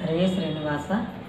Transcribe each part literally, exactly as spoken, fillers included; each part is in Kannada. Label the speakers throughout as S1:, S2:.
S1: ಹರೇ ಶ್ರೀನಿವಾಸ.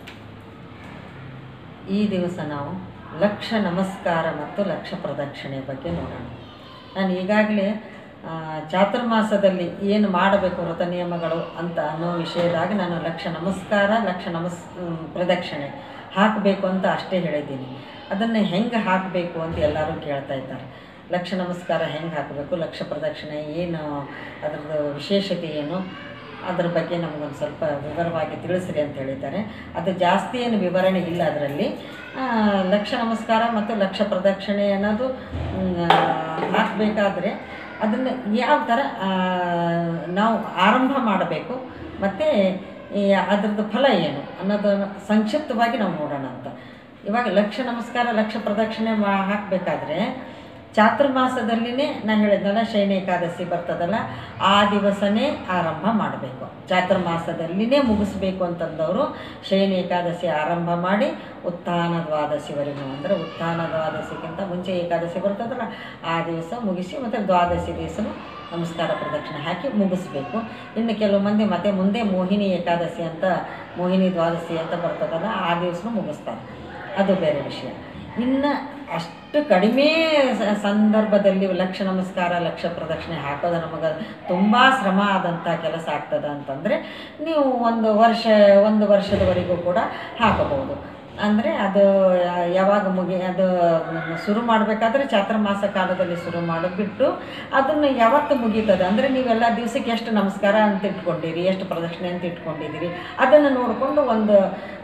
S1: ಈ ದಿವಸ ನಾವು ಲಕ್ಷ ನಮಸ್ಕಾರ ಮತ್ತು ಲಕ್ಷ ಪ್ರದಕ್ಷಿಣೆ ಬಗ್ಗೆ ನೋಡೋಣ. ನಾನು ಈಗಾಗಲೇ ಚಾತುರ್ಮಾಸದಲ್ಲಿ ಏನು ಮಾಡಬೇಕು ವ್ರತ ನಿಯಮಗಳು ಅಂತ ಅನ್ನೋ ವಿಷಯದಾಗ ನಾನು ಲಕ್ಷ ನಮಸ್ಕಾರ ಲಕ್ಷ ನಮಸ್ ಪ್ರದಕ್ಷಿಣೆ ಹಾಕಬೇಕು ಅಂತ ಅಷ್ಟೇ ಹೇಳಿದ್ದೀನಿ. ಅದನ್ನು ಹೆಂಗೆ ಹಾಕಬೇಕು ಅಂತ ಎಲ್ಲರೂ ಕೇಳ್ತಾ ಇದ್ದಾರೆ. ಲಕ್ಷ ನಮಸ್ಕಾರ ಹೆಂಗೆ ಹಾಕಬೇಕು, ಲಕ್ಷ ಪ್ರದಕ್ಷಿಣೆ ಏನು, ಅದರದ್ದು ವಿಶೇಷತೆ ಏನು, ಅದರ ಬಗ್ಗೆ ನಮಗೊಂದು ಸ್ವಲ್ಪ ವಿವರವಾಗಿ ತಿಳಿಸ್ರಿ ಅಂತ ಹೇಳಿದ್ದಾರೆ. ಅದು ಜಾಸ್ತಿ ಏನು ವಿವರಣೆ ಇಲ್ಲ ಅದರಲ್ಲಿ. ಲಕ್ಷ ನಮಸ್ಕಾರ ಮತ್ತು ಲಕ್ಷ ಪ್ರದಕ್ಷಿಣೆ ಅನ್ನೋದು ಹಾಕಬೇಕಾದ್ರೆ ಅದನ್ನು ಯಾವ ಥರ ನಾವು ಆರಂಭ ಮಾಡಬೇಕು ಮತ್ತು ಅದರದ್ದು ಫಲ ಏನು ಅನ್ನೋದನ್ನು ಸಂಕ್ಷಿಪ್ತವಾಗಿ ನಾವು ನೋಡೋಣ ಅಂತ. ಇವಾಗ ಲಕ್ಷ ನಮಸ್ಕಾರ ಲಕ್ಷ ಪ್ರದಕ್ಷಿಣೆ ಮಾ ಹಾಕಬೇಕಾದ್ರೆ ಚಾತುರ್ಮಾಸದಲ್ಲಿನೇ ನಾನು ಹೇಳಿದ್ನಲ್ಲ, ಶಯನ ಏಕಾದಶಿ ಬರ್ತದಲ್ಲ, ಆ ದಿವಸನೇ ಆರಂಭ ಮಾಡಬೇಕು. ಚಾತುರ್ಮಾಸದಲ್ಲಿನೇ ಮುಗಿಸ್ಬೇಕು ಅಂತಂದವರು ಶಯನ ಏಕಾದಶಿ ಆರಂಭ ಮಾಡಿ ಉತ್ಥಾನ ದ್ವಾದಶಿವರೆಗೂ, ಅಂದರೆ ಉತ್ಥಾನ ದ್ವಾದಶಿಗಿಂತ ಮುಂಚೆ ಏಕಾದಶಿ ಬರ್ತದಲ್ಲ ಆ ದಿವಸ ಮುಗಿಸಿ ಮತ್ತು ದ್ವಾದಶಿ ದಿವಸನೂ ನಮಸ್ಕಾರ ಪ್ರದಕ್ಷಿಣೆ ಹಾಕಿ ಮುಗಿಸ್ಬೇಕು. ಇನ್ನು ಕೆಲವು ಮಂದಿ ಮತ್ತೆ ಮುಂದೆ ಮೋಹಿನಿ ಏಕಾದಶಿ ಅಂತ, ಮೋಹಿನಿ ದ್ವಾದಶಿ ಅಂತ ಬರ್ತದಲ್ಲ ಆ ದಿವಸನೂ ಮುಗಿಸ್ತಾರೆ, ಅದು ಬೇರೆ ವಿಷಯ. ಇನ್ನು ಅಷ್ಟು ಕಡಿಮೆ ಸಂದರ್ಭದಲ್ಲಿ ಲಕ್ಷ ನಮಸ್ಕಾರ ಲಕ್ಷ ಪ್ರದಕ್ಷಿಣೆ ಹಾಕೋದು ನಮಗೆ ತುಂಬ ಶ್ರಮ ಆದಂಥ ಕೆಲಸ ಆಗ್ತದೆ ಅಂತಂದರೆ ನೀವು ಒಂದು ವರ್ಷ ಒಂದು ವರ್ಷದವರೆಗೂ ಕೂಡ ಹಾಕಬಹುದು. ಅಂದರೆ ಅದು ಯಾವಾಗ ಮುಗಿ ಅದು ಶುರು ಮಾಡಬೇಕಾದ್ರೆ ಚಾತುರ್ಮಾಸ ಕಾಲದಲ್ಲಿ ಶುರು ಮಾಡಿಬಿಟ್ಟು ಅದನ್ನು ಯಾವತ್ತು ಮುಗೀತದೆ ಅಂದರೆ ನೀವೆಲ್ಲ ದಿವಸಕ್ಕೆ ಎಷ್ಟು ನಮಸ್ಕಾರ ಅಂತ ಇಟ್ಕೊಂಡಿರಿ, ಎಷ್ಟು ಪ್ರದಕ್ಷಿಣೆ ಅಂತ ಇಟ್ಕೊಂಡಿದ್ದೀರಿ, ಅದನ್ನು ನೋಡಿಕೊಂಡು ಒಂದು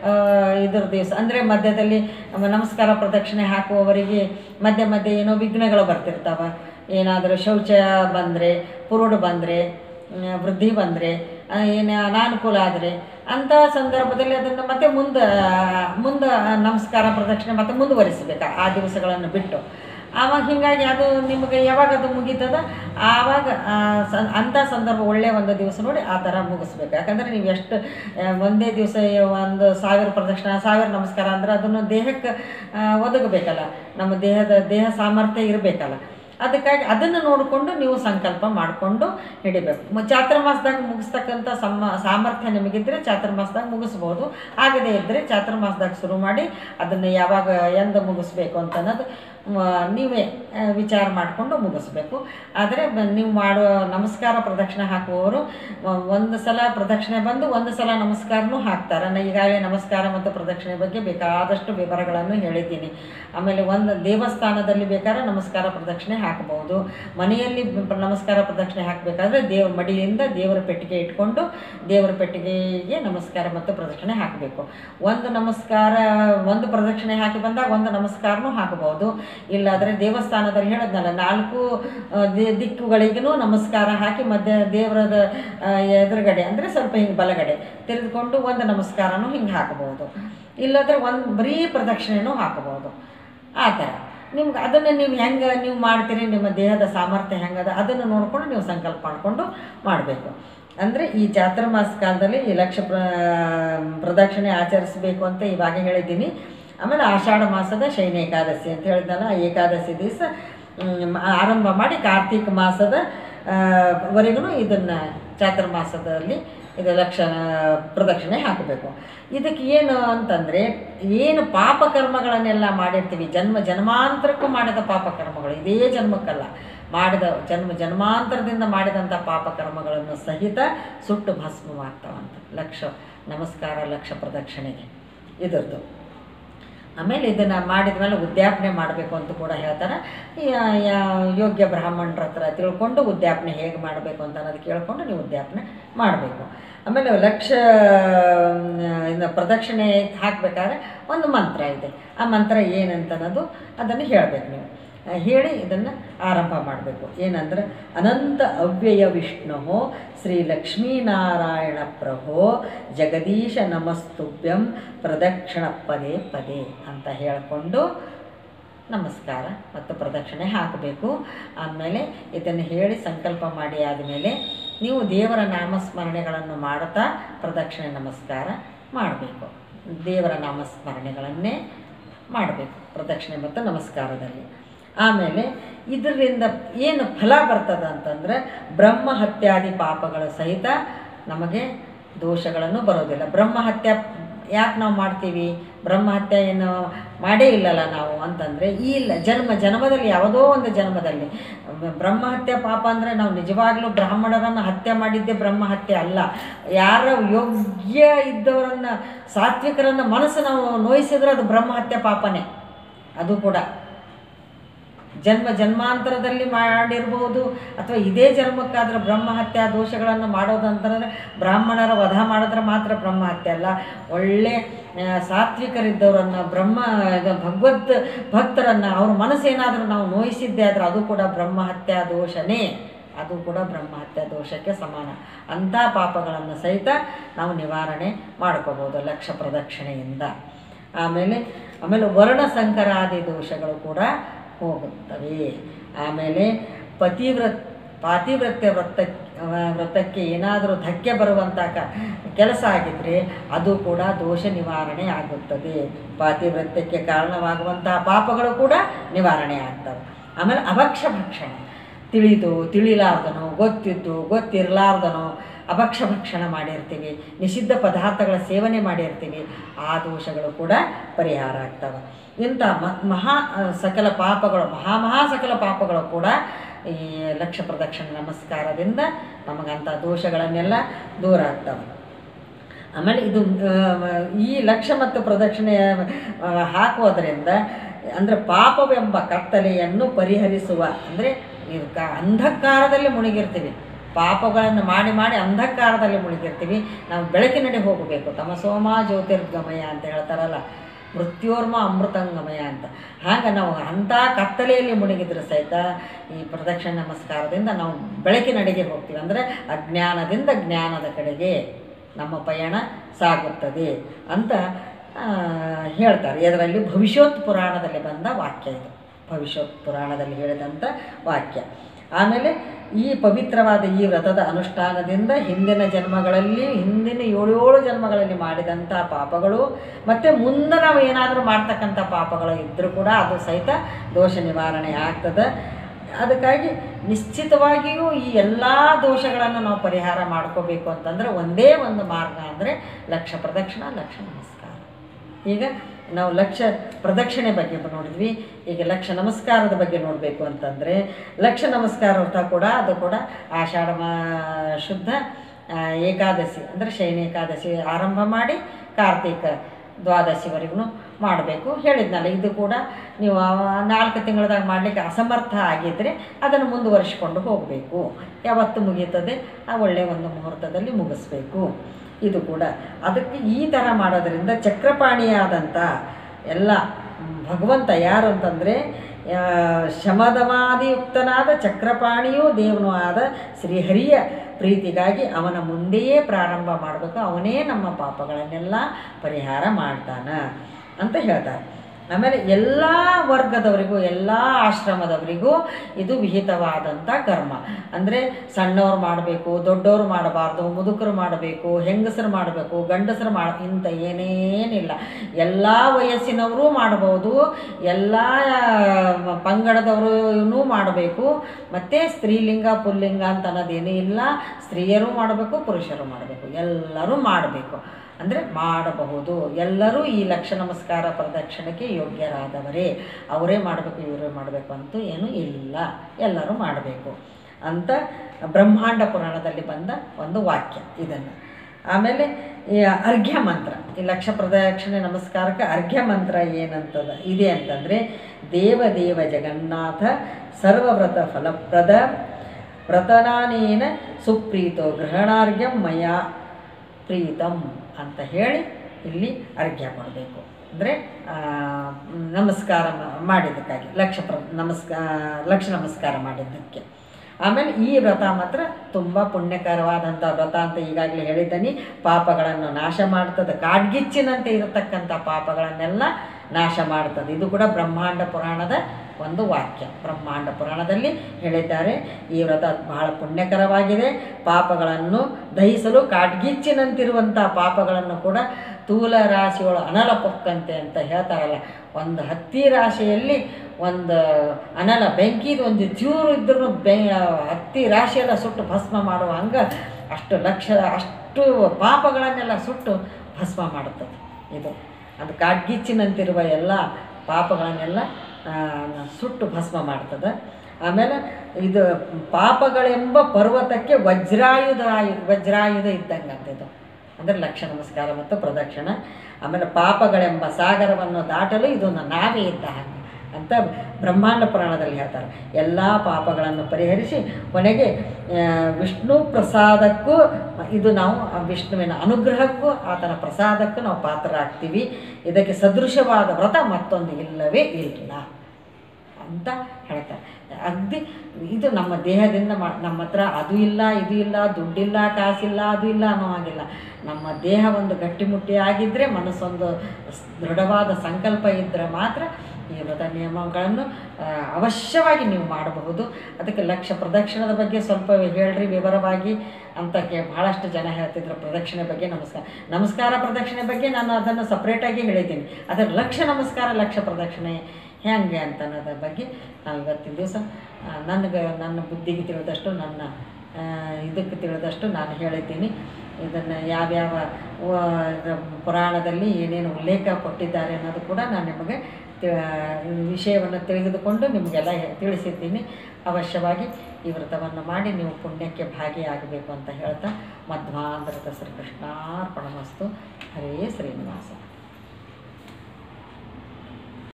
S1: ಇದ್ರ ದಿವಸ ಅಂದರೆ ಮಧ್ಯದಲ್ಲಿ ನಮಸ್ಕಾರ ಪ್ರದಕ್ಷಿಣೆ ಹಾಕುವವರಿಗೆ ಮಧ್ಯೆ ಮಧ್ಯೆ ಏನೋ ವಿಘ್ನಗಳು ಬರ್ತಿರ್ತಾವೆ. ಏನಾದರೂ ಶೌಚ ಬಂದರೆ, ಪುರುಡು ಬಂದರೆ, ವೃದ್ಧಿ ಬಂದರೆ, ಏನು ಅನಾನುಕೂಲ ಆದರೆ ಅಂಥ ಸಂದರ್ಭದಲ್ಲಿ ಅದನ್ನು ಮತ್ತೆ ಮುಂದೆ ಮುಂದೆ ನಮಸ್ಕಾರ ಪ್ರದಕ್ಷಿಣೆ ಮತ್ತೆ ಮುಂದುವರಿಸಬೇಕು ಆ ದಿವಸಗಳನ್ನು ಬಿಟ್ಟು. ಆವಾಗ ಹೀಗಾಗಿ ಅದು ನಿಮಗೆ ಯಾವಾಗ ಅದು ಮುಗೀತದ ಆವಾಗ ಸ ಅಂಥ ಸಂದರ್ಭ ಒಳ್ಳೆಯ ಒಂದು ದಿವಸ ನೋಡಿ ಆ ಥರ ಮುಗಿಸ್ಬೇಕು. ಯಾಕಂದರೆ ನೀವು ಎಷ್ಟು ಒಂದೇ ದಿವಸ ಒಂದು ಸಾವಿರ ಪ್ರದಕ್ಷಿಣೆ ಸಾವಿರ ನಮಸ್ಕಾರ ಅಂದರೆ ಅದನ್ನು ದೇಹಕ್ಕೆ ಒದಗಬೇಕಲ್ಲ, ನಮ್ಮ ದೇಹದ ದೇಹ ಸಾಮರ್ಥ್ಯ ಇರಬೇಕಲ್ಲ. ಅದಕ್ಕಾಗಿ ಅದನ್ನು ನೋಡಿಕೊಂಡು ನೀವು ಸಂಕಲ್ಪ ಮಾಡಿಕೊಂಡು ಹಿಡಿಬೇಕು. ಚಾತುರ್ಮಾಸದಾಗ ಮುಗಿಸ್ತಕ್ಕಂಥ ಸಮ ಸಾಮರ್ಥ್ಯ ನಿಮಗಿದ್ದರೆ ಚಾತುರ್ಮಾಸದಾಗ ಮುಗಿಸ್ಬೋದು. ಆಗದೇ ಇದ್ದರೆ ಚಾತುರ್ಮಾಸದಾಗ ಶುರು ಮಾಡಿ ಅದನ್ನು ಯಾವಾಗ ಎಂದು ಮುಗಿಸ್ಬೇಕು ಅಂತ ಅನ್ನೋದು ನೀವೇ ವಿಚಾರ ಮಾಡಿಕೊಂಡು ಮುಗಿಸ್ಬೇಕು. ಆದರೆ ನೀವು ಮಾಡೋ ನಮಸ್ಕಾರ ಪ್ರದಕ್ಷಿಣೆ ಹಾಕುವವರು ಒಂದು ಸಲ ಪ್ರದಕ್ಷಿಣೆ ಬಂದು ಒಂದು ಸಲ ನಮಸ್ಕಾರನೂ ಹಾಕ್ತಾರೆ. ನಾನು ಈಗಾಗಲೇ ನಮಸ್ಕಾರ ಮತ್ತು ಪ್ರದಕ್ಷಿಣೆ ಬಗ್ಗೆ ಬೇಕಾದಷ್ಟು ವಿವರಗಳನ್ನು ಹೇಳಿದ್ದೀನಿ. ಆಮೇಲೆ ಒಂದು ದೇವಸ್ಥಾನದಲ್ಲಿ ಬೇಕಾದ್ರೆ ನಮಸ್ಕಾರ ಪ್ರದಕ್ಷಿಣೆ ಹಾಕಬಹುದು. ಮನೆಯಲ್ಲಿ ನಮಸ್ಕಾರ ಪ್ರದಕ್ಷಿಣೆ ಹಾಕಬೇಕಾದ್ರೆ ದೇವ ಮಡಿಯಿಂದ ದೇವರ ಪೆಟ್ಟಿಗೆ ಇಟ್ಕೊಂಡು ದೇವರ ಪೆಟ್ಟಿಗೆಗೆ ನಮಸ್ಕಾರ ಮತ್ತು ಪ್ರದಕ್ಷಿಣೆ ಹಾಕಬೇಕು. ಒಂದು ನಮಸ್ಕಾರ ಒಂದು ಪ್ರದಕ್ಷಿಣೆ ಹಾಕಿ ಬಂದಾಗ ಒಂದು ನಮಸ್ಕಾರನೂ ಹಾಕಬಹುದು. ಇಲ್ಲಾದರೆ ದೇವಸ್ಥಾನದಲ್ಲಿ ಹೇಳಿದ್ನಲ್ಲ, ನಾಲ್ಕು ದಿಕ್ಕುಗಳಿಗೂ ನಮಸ್ಕಾರ ಹಾಕಿ ಮಧ್ಯ ದೇವರದ ಎದುರುಗಡೆ ಅಂದರೆ ಸ್ವಲ್ಪ ಹಿಂಗೆ ಬಲಗಡೆ ತೆರೆದುಕೊಂಡು ಒಂದು ನಮಸ್ಕಾರನೂ ಹಿಂಗೆ ಹಾಕಬಹುದು. ಇಲ್ಲಾದರೆ ಒಂದು ಬರೀ ಪ್ರದಕ್ಷಿಣೆನೂ ಹಾಕಬಹುದು. ಆ ಥರ ನಿಮ್ಗೆ ಅದನ್ನು ನೀವು ಹೆಂಗೆ ನೀವು ಮಾಡ್ತೀರಿ, ನಿಮ್ಮ ದೇಹದ ಸಾಮರ್ಥ್ಯ ಹೆಂಗದ ಅದನ್ನು ನೋಡಿಕೊಂಡು ನೀವು ಸಂಕಲ್ಪ ಮಾಡಿಕೊಂಡು ಮಾಡಬೇಕು. ಅಂದರೆ ಈ ಚಾತುರ್ಮಾಸ ಕಾಲದಲ್ಲಿ ಈ ಲಕ್ಷ ಪ್ರ ಪ್ರದಕ್ಷಿಣೆ ಆಚರಿಸಬೇಕು ಅಂತ ಇವಾಗ ಹೇಳಿದ್ದೀನಿ. ಆಮೇಲೆ ಆಷಾಢ ಮಾಸದ ಶಯನ ಏಕಾದಶಿ ಅಂತ ಹೇಳಿದ್ನಲ್ಲ, ಆ ಏಕಾದಶಿ ದಿವಸ ಆರಂಭ ಮಾಡಿ ಕಾರ್ತಿಕ ಮಾಸದ ವರೆಗೂ ಇದನ್ನು ಚಾತುರ್ಮಾಸದಲ್ಲಿ ಇದು ಲಕ್ಷ ಪ್ರದಕ್ಷಿಣೆ ಹಾಕಬೇಕು. ಇದಕ್ಕೆ ಏನು ಅಂತಂದರೆ, ಏನು ಪಾಪಕರ್ಮಗಳನ್ನೆಲ್ಲ ಮಾಡಿರ್ತೀವಿ, ಜನ್ಮ ಜನ್ಮಾಂತರಕ್ಕೂ ಮಾಡಿದ ಪಾಪಕರ್ಮಗಳು, ಇದೇ ಜನ್ಮಕ್ಕಲ್ಲ ಮಾಡಿದ ಜನ್ಮ ಜನ್ಮಾಂತರದಿಂದ ಮಾಡಿದಂಥ ಪಾಪಕರ್ಮಗಳನ್ನು ಸಹಿತ ಸುಟ್ಟು ಭಸ್ಮವಾಗ್ತಾವಂತ ಲಕ್ಷ ನಮಸ್ಕಾರ ಲಕ್ಷ ಪ್ರದಕ್ಷಿಣೆಗೆ ಇದರದ್ದು. ಆಮೇಲೆ ಇದನ್ನು ಮಾಡಿದ ಮೇಲೆ ಉದ್ಯಾಪನೆ ಮಾಡಬೇಕು ಅಂತ ಕೂಡ ಹೇಳ್ತಾರೆ. ಯೋಗ್ಯ ಬ್ರಾಹ್ಮಣರ ಹತ್ರ ತಿಳ್ಕೊಂಡು ಉದ್ಯಾಪನೆ ಹೇಗೆ ಮಾಡಬೇಕು ಅಂತ ಅನ್ನೋದು ಕೇಳಿಕೊಂಡು ನೀವು ಉದ್ಯಾಪನೆ ಮಾಡಬೇಕು. ಆಮೇಲೆ ಲಕ್ಷ ಪ್ರದಕ್ಷಿಣೆ ಹಾಕಬೇಕಾದ್ರೆ ಒಂದು ಮಂತ್ರ ಇದೆ. ಆ ಮಂತ್ರ ಏನಂತ ಅನ್ನೋದು ಅದನ್ನು ಹೇಳಬೇಕು. ನೀವು ಹೇಳಿ ಇದನ್ನು ಆರಂಭ ಮಾಡಬೇಕು. ಏನಂದ್ರೆ, ಅನಂತ ಅವ್ಯಯ ವಿಷ್ಣು ಶ್ರೀ ಲಕ್ಷ್ಮೀನಾರಾಯಣ ಪ್ರಭೋ ಜಗದೀಶ ನಮಸ್ತುಭ್ಯಂ ಪ್ರದಕ್ಷಿಣ ಪದೇ ಪದೇ ಅಂತ ಹೇಳಿಕೊಂಡು ನಮಸ್ಕಾರ ಮತ್ತು ಪ್ರದಕ್ಷಿಣೆ ಹಾಕಬೇಕು. ಆಮೇಲೆ ಇದನ್ನು ಹೇಳಿ ಸಂಕಲ್ಪ ಮಾಡಿ ಆದಮೇಲೆ ನೀವು ದೇವರ ನಾಮಸ್ಮರಣೆಗಳನ್ನು ಮಾಡುತ್ತಾ ಪ್ರದಕ್ಷಿಣೆ ನಮಸ್ಕಾರ ಮಾಡಬೇಕು. ದೇವರ ನಾಮಸ್ಮರಣೆಗಳನ್ನೇ ಮಾಡಬೇಕು ಪ್ರದಕ್ಷಿಣೆ ಮತ್ತು ನಮಸ್ಕಾರದಲ್ಲಿ. ಆಮೇಲೆ ಇದರಿಂದ ಏನು ಫಲ ಬರ್ತದೆ ಅಂತಂದರೆ ಬ್ರಹ್ಮ ಹತ್ಯಾದಿ ಪಾಪಗಳ ಸಹಿತ ನಮಗೆ ದೋಷಗಳನ್ನು ಬರೋದಿಲ್ಲ. ಬ್ರಹ್ಮಹತ್ಯೆ ಯಾಕೆ ನಾವು ಮಾಡ್ತೀವಿ? ಬ್ರಹ್ಮಹತ್ಯೆ ಏನು ಮಾಡೇ ಇಲ್ಲಲ್ಲ ನಾವು ಅಂತಂದರೆ, ಈ ಇಲ್ಲ ಜನ್ಮ ಜನ್ಮದಲ್ಲಿ ಯಾವುದೋ ಒಂದು ಜನ್ಮದಲ್ಲಿ ಬ್ರಹ್ಮಹತ್ಯೆ ಪಾಪ ಅಂದರೆ ನಾವು ನಿಜವಾಗ್ಲೂ ಬ್ರಾಹ್ಮಣರನ್ನು ಹತ್ಯೆ ಮಾಡಿದ್ದೇ ಬ್ರಹ್ಮಹತ್ಯೆ ಅಲ್ಲ. ಯಾರ ಯೋಗ್ಯ ಇದ್ದವರನ್ನು ಸಾತ್ವಿಕರನ್ನು ಮನಸ್ಸು ನಾವು ನೋಯಿಸಿದ್ರೆ ಅದು ಬ್ರಹ್ಮಹತ್ಯೆ ಪಾಪನೇ. ಅದು ಕೂಡ ಜನ್ಮ ಜನ್ಮಾಂತರದಲ್ಲಿ ಮಾಡಿರ್ಬೋದು, ಅಥವಾ ಇದೇ ಜನ್ಮಕ್ಕಾದ್ರೆ ಬ್ರಹ್ಮಹತ್ಯೆ ದೋಷಗಳನ್ನು ಮಾಡೋದಂತಂದರೆ ಬ್ರಾಹ್ಮಣರ ವಧ ಮಾಡಿದ್ರೆ ಮಾತ್ರ ಬ್ರಹ್ಮಹತ್ಯೆ ಅಲ್ಲ. ಒಳ್ಳೆ ಸಾತ್ವಿಕರಿದ್ದವರನ್ನು ಬ್ರಹ್ಮ ಭಗವದ್ ಭಕ್ತರನ್ನು ಅವ್ರ ಮನಸ್ಸೇನಾದರೂ ನಾವು ನೋಯಿಸಿದ್ದೆ ಆದರೆ ಅದು ಕೂಡ ಬ್ರಹ್ಮಹತ್ಯಾ ದೋಷನೇ. ಅದು ಕೂಡ ಬ್ರಹ್ಮಹತ್ಯಾ ದೋಷಕ್ಕೆ ಸಮಾನ. ಅಂಥ ಪಾಪಗಳನ್ನು ಸಹಿತ ನಾವು ನಿವಾರಣೆ ಮಾಡ್ಕೋಬೋದು ಲಕ್ಷ ಪ್ರದಕ್ಷಿಣೆಯಿಂದ. ಆಮೇಲೆ ಆಮೇಲೆ ವರ್ಣಸಂಕರಾದಿ ದೋಷಗಳು ಕೂಡ ಹೋಗುತ್ತವೆ. ಆಮೇಲೆ ಪತಿವ್ರತ್ ಪಾತಿವ್ರತ್ಯ ವ್ರತ ವ್ರತಕ್ಕೆ ಏನಾದರೂ ಧಕ್ಕೆ ಬರುವಂಥ ಕ ಕೆಲಸ ಆಗಿದ್ದರೆ ಅದು ಕೂಡ ದೋಷ ನಿವಾರಣೆ ಆಗುತ್ತದೆ. ಪಾತಿವ್ರತ್ಯಕ್ಕೆ ಕಾರಣವಾಗುವಂತಹ ಪಾಪಗಳು ಕೂಡ ನಿವಾರಣೆ ಆಗ್ತವೆ. ಆಮೇಲೆ ಅಭಕ್ಷ ಭಕ್ಷಣ, ತಿಳಿದು ತಿಳಿಲಾರ್ದನೋ ಗೊತ್ತಿದ್ದು ಗೊತ್ತಿರಲಾರ್ದನೋ ಅಭಕ್ಷ ಭಕ್ಷಣ ಮಾಡಿರ್ತೀವಿ, ನಿಷಿದ್ಧ ಪದಾರ್ಥಗಳ ಸೇವನೆ ಮಾಡಿರ್ತೀವಿ, ಆ ದೋಷಗಳು ಕೂಡ ಪರಿಹಾರ ಆಗ್ತವೆ. ಇಂಥ ಮಹಾ ಸಕಲ ಪಾಪಗಳು ಮಹಾ ಮಹಾ ಸಕಲ ಪಾಪಗಳು ಕೂಡ ಈ ಲಕ್ಷ ಪ್ರದಕ್ಷಿಣೆ ನಮಸ್ಕಾರದಿಂದ ನಮಗಂಥ ದೋಷಗಳನ್ನೆಲ್ಲ ದೂರ ಆಗ್ತವೆ. ಆಮೇಲೆ ಇದು ಈ ಲಕ್ಷ ಮತ್ತು ಪ್ರದಕ್ಷಿಣೆ ಹಾಕುವುದರಿಂದ ಅಂದರೆ ಪಾಪವೆಂಬ ಕತ್ತಲೆಯನ್ನು ಪರಿಹರಿಸುವ, ಅಂದರೆ ನೀವು ಕ ಅಂಧಕಾರದಲ್ಲಿ ಮುಳುಗಿರ್ತೀವಿ, ಪಾಪಗಳನ್ನು ಮಾಡಿ ಮಾಡಿ ಅಂಧಕಾರದಲ್ಲಿ ಮುಳುಗಿರ್ತೀವಿ. ನಾವು ಬೆಳಕಿನಡೆ ಹೋಗಬೇಕು. ತಮಸೋಮ ಜ್ಯೋತಿರ್ಗಮಯ ಅಂತ ಹೇಳ್ತಾರಲ್ಲ, ಮೃತ್ಯೋರ್ಮ ಅಮೃತಂಗಮಯ ಅಂತ. ಹಾಗೆ ನಾವು ಅಂಥ ಕತ್ತಲೆಯಲ್ಲಿ ಮುಳುಗಿದ್ರೆ ಸಹಿತ ಈ ಪ್ರದಕ್ಷಿಣೆ ನಮಸ್ಕಾರದಿಂದ ನಾವು ಬೆಳಕಿನಡೆಗೆ ಹೋಗ್ತೀವಿ. ಅಂದರೆ ಅಜ್ಞಾನದಿಂದ ಜ್ಞಾನದ ಕಡೆಗೆ ನಮ್ಮ ಪಯಣ ಸಾಗುತ್ತದೆ ಅಂತ ಹೇಳ್ತಾರೆ. ಇದರಲ್ಲಿ ಭವಿಷ್ಯೋತ್ ಪುರಾಣದಲ್ಲಿ ಬಂದ ವಾಕ್ಯ ಇದು, ಭವಿಷ್ಯೋತ್ ಪುರಾಣದಲ್ಲಿ ಹೇಳಿದಂಥ ವಾಕ್ಯ. ಆಮೇಲೆ ಈ ಪವಿತ್ರವಾದ ಈ ವ್ರತದ ಅನುಷ್ಠಾನದಿಂದ ಹಿಂದಿನ ಜನ್ಮಗಳಲ್ಲಿ ಹಿಂದಿನ ಏಳೇಳು ಜನ್ಮಗಳಲ್ಲಿ ಮಾಡಿದಂಥ ಪಾಪಗಳು ಮತ್ತು ಮುಂದೆ ನಾವು ಏನಾದರೂ ಮಾಡ್ತಕ್ಕಂಥ ಪಾಪಗಳು ಇದ್ದರೂ ಕೂಡ ಅದು ಸಹಿತ ದೋಷ ನಿವಾರಣೆ ಆಗ್ತದೆ. ಅದಕ್ಕಾಗಿ ನಿಶ್ಚಿತವಾಗಿಯೂ ಈ ಎಲ್ಲ ದೋಷಗಳನ್ನು ನಾವು ಪರಿಹಾರ ಮಾಡ್ಕೋಬೇಕು ಅಂತಂದರೆ ಒಂದೇ ಒಂದು ಮಾರ್ಗ ಅಂದರೆ ಲಕ್ಷ ಪ್ರದಕ್ಷಿಣ ಲಕ್ಷ ನಮಸ್ಕಾರ. ಈಗ ನಾವು ಲಕ್ಷ ಪ್ರದಕ್ಷಿಣೆ ಬಗ್ಗೆ ನೋಡಿದ್ವಿ. ಈಗ ಲಕ್ಷ ನಮಸ್ಕಾರದ ಬಗ್ಗೆ ನೋಡಬೇಕು ಅಂತಂದರೆ ಲಕ್ಷ ನಮಸ್ಕಾರ ವ್ರತ ಕೂಡ ಅದು ಕೂಡ ಆಷಾಢ ಮಾ ಶುದ್ಧ ಏಕಾದಶಿ ಅಂದರೆ ಶಯನ ಏಕಾದಶಿ ಆರಂಭ ಮಾಡಿ ಕಾರ್ತಿಕ ದ್ವಾದಶಿವರೆಗೂ ಮಾಡಬೇಕು ಹೇಳಿದ್ನಲ್ಲ. ಇದು ಕೂಡ ನೀವು ನಾಲ್ಕು ತಿಂಗಳದಾಗ ಮಾಡಲಿಕ್ಕೆ ಅಸಮರ್ಥ ಆಗಿದ್ದರೆ ಅದನ್ನು ಮುಂದುವರಿಸ್ಕೊಂಡು ಹೋಗಬೇಕು. ಯಾವತ್ತು ಮುಗೀತದೆ ಆ ಒಳ್ಳೆಯ ಒಂದು ಮುಹೂರ್ತದಲ್ಲಿ ಮುಗಿಸ್ಬೇಕು. ಇದು ಕೂಡ ಅದಕ್ಕೆ ಈ ಥರ ಮಾಡೋದರಿಂದ ಚಕ್ರಪಾಣಿಯಾದಂಥ ಎಲ್ಲ ಭಗವಂತ ಯಾರು ಅಂತಂದರೆ ಶಮದಮಾದಿಯುಕ್ತನಾದ ಚಕ್ರಪಾಣಿಯೂ ದೇವನೂ ಆದ ಶ್ರೀಹರಿಯ ಪ್ರೀತಿಗಾಗಿ ಅವನ ಮುಂದೆಯೇ ಪ್ರಾರಂಭ ಮಾಡಬೇಕು. ಅವನೇ ನಮ್ಮ ಪಾಪಗಳನ್ನೆಲ್ಲ ಪರಿಹಾರ ಮಾಡ್ತಾನೆ ಅಂತ ಹೇಳ್ತಾರೆ. ಆಮೇಲೆ ಎಲ್ಲ ವರ್ಗದವರಿಗೂ ಎಲ್ಲ ಆಶ್ರಮದವರಿಗೂ ಇದು ವಿಹಿತವಾದಂಥ ಕರ್ಮ. ಅಂದರೆ ಸಣ್ಣವ್ರು ಮಾಡಬೇಕು, ದೊಡ್ಡವರು ಮಾಡಬಾರ್ದು, ಮುದುಕರು ಮಾಡಬೇಕು, ಹೆಂಗಸರು ಮಾಡಬೇಕು, ಗಂಡಸರು ಮಾಡ ಇಂಥ ಏನೇನಿಲ್ಲ. ಎಲ್ಲ ವಯಸ್ಸಿನವರು ಮಾಡ್ಬೋದು, ಎಲ್ಲ ಪಂಗಡದವರೂ ಮಾಡಬೇಕು. ಮತ್ತು ಸ್ತ್ರೀಲಿಂಗ ಪುಲ್ಲಿಂಗ ಅಂತ ಅನ್ನೋದೇನೂ ಇಲ್ಲ. ಸ್ತ್ರೀಯರು ಮಾಡಬೇಕು, ಪುರುಷರು ಮಾಡಬೇಕು, ಎಲ್ಲರೂ ಮಾಡಬೇಕು. ಅಂದರೆ ಮಾಡಬಹುದು. ಎಲ್ಲರೂ ಈ ಲಕ್ಷ ನಮಸ್ಕಾರ ಪ್ರದಕ್ಷಿಣೆಗೆ ಯೋಗ್ಯರಾದವರೇ, ಅವರೇ ಮಾಡಬೇಕು ಇವರೇ ಮಾಡಬೇಕು ಅಂತೂ ಏನೂ ಇಲ್ಲ, ಎಲ್ಲರೂ ಮಾಡಬೇಕು ಅಂತ ಬ್ರಹ್ಮಾಂಡ ಪುರಾಣದಲ್ಲಿ ಬಂದ ಒಂದು ವಾಕ್ಯ ಇದನ್ನು. ಆಮೇಲೆ ಈ ಅರ್ಘ್ಯ ಮಂತ್ರ, ಈ ಲಕ್ಷ ಪ್ರದಕ್ಷಿಣೆ ನಮಸ್ಕಾರಕ್ಕೆ ಅರ್ಘ್ಯ ಮಂತ್ರ ಏನಂತದ ಇದೆ ಅಂತಂದರೆ ದೇವದೇವ ಜಗನ್ನಾಥ ಸರ್ವವ್ರತ ಫಲಪ್ರದ ವ್ರತನಾನೇನ ಸುಪ್ರೀತೋ ಗ್ರಹಣಾರ್ಘ್ಯಂ ಮಯಾ ಪ್ರೀತಂ ಅಂತ ಹೇಳಿ ಇಲ್ಲಿ ಅರ್ಘ್ಯ ಮಾಡಬೇಕು. ಅಂದರೆ ನಮಸ್ಕಾರ ಮಾಡಿದ್ದಕ್ಕಾಗಿ ಲಕ್ಷ ಪ್ರ ನಮಸ್ಕಾರ ಲಕ್ಷ ನಮಸ್ಕಾರ ಮಾಡಿದ್ದಕ್ಕೆ. ಆಮೇಲೆ ಈ ವ್ರತ ಮಾತ್ರ ತುಂಬ ಪುಣ್ಯಕರವಾದಂಥ ವ್ರತ ಅಂತ ಈಗಾಗಲೇ ಹೇಳಿದ್ದೀನಿ. ಪಾಪಗಳನ್ನು ನಾಶ ಮಾಡ್ತದೆ, ಕಾಡ್ಗಿಚ್ಚಿನಂತೆ ಇರತಕ್ಕಂಥ ಪಾಪಗಳನ್ನೆಲ್ಲ ನಾಶ ಮಾಡ್ತದೆ. ಇದು ಕೂಡ ಬ್ರಹ್ಮಾಂಡ ಪುರಾಣದ ಒಂದು ವಾಕ್ಯ. ಬ್ರಹ್ಮಾಂಡ ಪುರಾಣದಲ್ಲಿ ಹೇಳಿದ್ದಾರೆ ಈ ವ್ರತ ಬಹಳ ಪುಣ್ಯಕರವಾಗಿದೆ. ಪಾಪಗಳನ್ನು ದಹಿಸಲು ಕಾಡ್ಗಿಚ್ಚಿನಂತಿರುವಂಥ ಪಾಪಗಳನ್ನು ಕೂಡ ತೂಲ ರಾಶಿಯೊಳು ಅನಲ ಪೊಕ್ಕಂತೆ ಅಂತ ಹೇಳ್ತಾರಲ್ಲ. ಒಂದು ಹತ್ತಿ ರಾಶಿಯಲ್ಲಿ ಒಂದು ಅನಲ ಬೆಂಕಿದು ಒಂದು ಚೂರು ಇದ್ರೂ ಬೆ ಹತ್ತಿ ರಾಶಿಯೆಲ್ಲ ಸುಟ್ಟು ಭಸ್ಮ ಮಾಡುವ ಹಂಗೆ ಅಷ್ಟು ಲಕ್ಷ ಅಷ್ಟು ಅಷ್ಟು ಪಾಪಗಳನ್ನೆಲ್ಲ ಸುಟ್ಟು ಭಸ್ಮ ಮಾಡುತ್ತದೆ ಇದು. ಅದು ಕಾಡ್ಗಿಚ್ಚಿನಂತಿರುವ ಎಲ್ಲ ಪಾಪಗಳನ್ನೆಲ್ಲ ಸುಟ್ಟು ಭಸ್ಮ ಮಾಡ್ತದೆ. ಆಮೇಲೆ ಇದು ಪಾಪಗಳೆಂಬ ಪರ್ವತಕ್ಕೆ ವಜ್ರಾಯುಧ ವಜ್ರಾಯುಧ ಇದ್ದಂಗೆ ಅಂತಿದ್ದು ಅಂದರೆ ಲಕ್ಷ ನಮಸ್ಕಾರ ಮತ್ತು ಪ್ರದಕ್ಷಿಣೆ. ಆಮೇಲೆ ಪಾಪಗಳೆಂಬ ಸಾಗರವನ್ನು ದಾಟಲು ಇದೊಂದು ನಾವೇ ಇದ್ದ ಹಾಗೆ ಅಂತ ಬ್ರಹ್ಮಾಂಡ ಪುರಾಣದಲ್ಲಿ ಹೇಳ್ತಾರೆ. ಎಲ್ಲ ಪಾಪಗಳನ್ನು ಪರಿಹರಿಸಿ ಕೊನೆಗೆ ವಿಷ್ಣು ಪ್ರಸಾದಕ್ಕೂ ಇದು ನಾವು ವಿಷ್ಣುವಿನ ಅನುಗ್ರಹಕ್ಕೂ ಆತನ ಪ್ರಸಾದಕ್ಕೂ ನಾವು ಪಾತ್ರರಾಗ್ತೀವಿ. ಇದಕ್ಕೆ ಸದೃಶವಾದ ವ್ರತ ಮತ್ತೊಂದು ಇಲ್ಲವೇ ಇಲ್ಲ ಅಂತ ಹೇಳ್ತಾರೆ. ಅಗದಿ ಇದು ನಮ್ಮ ದೇಹದಿಂದ ಮಾ ನಮ್ಮ ಹತ್ರ ಅದು ಇಲ್ಲ ಇದು ಇಲ್ಲ ದುಡ್ಡಿಲ್ಲ ಕಾಸಿಲ್ಲ ಅದು ಇಲ್ಲ ಅನ್ನೋ ಹಾಗಿಲ್ಲ. ನಮ್ಮ ದೇಹ ಒಂದು ಗಟ್ಟಿಮುಟ್ಟಿ ಆಗಿದ್ದರೆ, ಮನಸ್ಸೊಂದು ದೃಢವಾದ ಸಂಕಲ್ಪ ಇದ್ದರೆ ಮಾತ್ರ ಈ ವ್ರತ ನಿಯಮಗಳನ್ನು ಅವಶ್ಯವಾಗಿ ನೀವು ಮಾಡಬಹುದು. ಅದಕ್ಕೆ ಲಕ್ಷ ಪ್ರದಕ್ಷಿಣದ ಬಗ್ಗೆ ಸ್ವಲ್ಪ ಹೇಳ್ರಿ ವಿವರವಾಗಿ ಅಂತ ಕೇ ಭಾಳಷ್ಟು ಜನ ಹೇಳ್ತಿದ್ರು. ಪ್ರದಕ್ಷಿಣೆ ಬಗ್ಗೆ ನಮಸ್ಕಾರ ನಮಸ್ಕಾರ ಪ್ರದಕ್ಷಿಣೆ ಬಗ್ಗೆ ನಾನು ಅದನ್ನು ಸಪ್ರೇಟಾಗಿ ಹೇಳಿದ್ದೀನಿ. ಅದರ ಲಕ್ಷ ನಮಸ್ಕಾರ ಲಕ್ಷ ಪ್ರದಕ್ಷಿಣೆ ಹೇಗೆ ಅಂತ ಅನ್ನೋದ್ರ ಬಗ್ಗೆ ನಾವು ಇವತ್ತಿನ ದಿವಸ ನನಗೆ ನನ್ನ ಬುದ್ಧಿಗೆ ತಿಳಿದಷ್ಟು ನನ್ನ ಇದಕ್ಕೆ ತಿಳಿದಷ್ಟು ನಾನು ಹೇಳಿದ್ದೀನಿ. ಇದನ್ನು ಯಾವ್ಯಾವ ಪುರಾಣದಲ್ಲಿ ಏನೇನು ಉಲ್ಲೇಖ ಕೊಟ್ಟಿದ್ದಾರೆ ಅನ್ನೋದು ಕೂಡ ನಾನು ನಿಮಗೆ ವಿಷಯವನ್ನು ತಿಳಿದುಕೊಂಡು ನಿಮಗೆಲ್ಲ ತಿಳಿಸಿದ್ದೀನಿ. ಅವಶ್ಯವಾಗಿ ಈ ವ್ರತವನ್ನು ಮಾಡಿ ನೀವು ಪುಣ್ಯಕ್ಕೆ ಭಾಗಿಯಾಗಬೇಕು ಅಂತ ಹೇಳ್ತಾ ಮಧ್ವಾಂತರತ ಶ್ರೀಕೃಷ್ಣಾರ್ಪಣಮಸ್ತು. ಹರೇ ಶ್ರೀನಿವಾಸ.